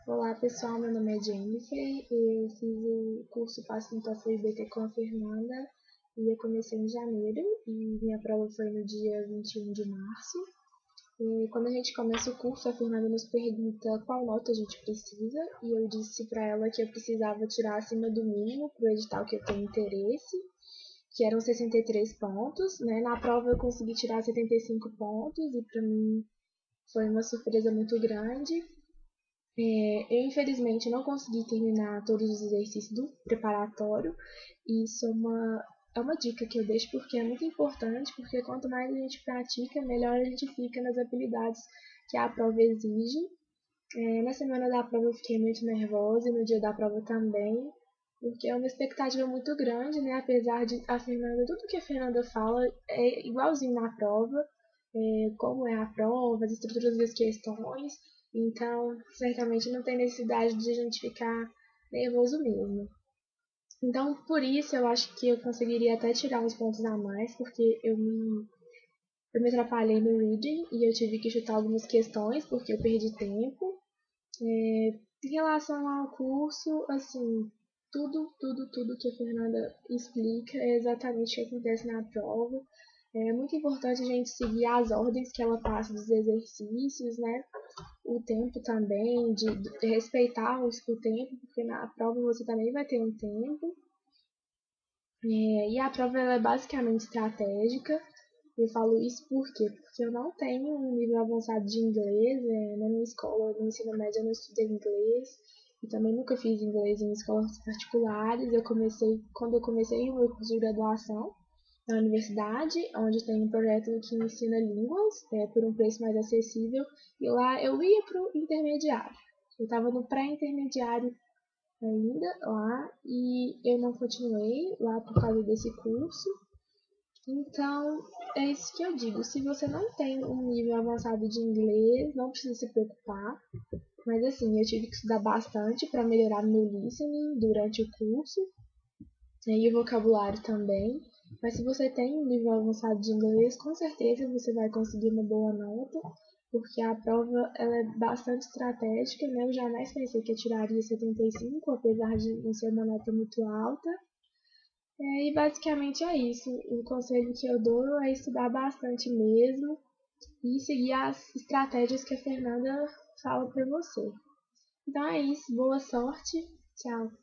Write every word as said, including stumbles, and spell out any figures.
Olá pessoal, meu nome é Jennifer, eu fiz o curso Passo no TOEFL I B T com a Fernanda e eu comecei em janeiro e minha prova foi no dia vinte e um de março. E quando a gente começa o curso, a Fernanda nos pergunta qual nota a gente precisa e eu disse para ela que eu precisava tirar acima do mínimo para o edital que eu tenho interesse, que eram sessenta e três pontos, né? Na prova eu consegui tirar setenta e cinco pontos e para mim foi uma surpresa muito grande. É, eu, infelizmente, não consegui terminar todos os exercícios do preparatório, e isso é uma, é uma dica que eu deixo porque é muito importante, porque quanto mais a gente pratica, melhor a gente fica nas habilidades que a prova exige. É, na semana da prova eu fiquei muito nervosa e no dia da prova também, porque é uma expectativa muito grande, né? Apesar de a Fernanda, tudo que a Fernanda fala é igualzinho na prova, é, como é a prova, as estruturas das questões, então certamente não tem necessidade de a gente ficar nervoso mesmo. Então, por isso, eu acho que eu conseguiria até tirar uns pontos a mais, porque eu me, eu me atrapalhei no reading e eu tive que chutar algumas questões, porque eu perdi tempo. É, em relação ao curso, assim, tudo, tudo, tudo que a Fernanda explica é exatamente o que acontece na prova. É muito importante a gente seguir as ordens que ela passa dos exercícios, né? O tempo também, de, de respeitar o, o tempo, porque na prova você também vai ter um tempo. É, e a prova ela é basicamente estratégica. Eu falo isso por quê? Porque eu não tenho um nível avançado de inglês. É, na minha escola, no ensino médio, eu não estudei inglês. E também nunca fiz inglês em escolas particulares. Eu comecei, quando eu comecei o meu curso de graduação na universidade, onde tem um projeto que ensina línguas é, por um preço mais acessível. E lá eu ia para o intermediário. Eu estava no pré-intermediário ainda lá e eu não continuei lá por causa desse curso. Então, é isso que eu digo. Se você não tem um nível avançado de inglês, não precisa se preocupar. Mas assim, eu tive que estudar bastante para melhorar meu listening durante o curso e o vocabulário também. Mas se você tem um nível avançado de inglês, com certeza você vai conseguir uma boa nota, porque a prova ela é bastante estratégica, né? Eu jamais pensei que eu tiraria setenta e cinco, apesar de não ser uma nota muito alta. É, e basicamente é isso. O conselho que eu dou é estudar bastante mesmo e seguir as estratégias que a Fernanda fala para você. Então é isso, boa sorte, tchau!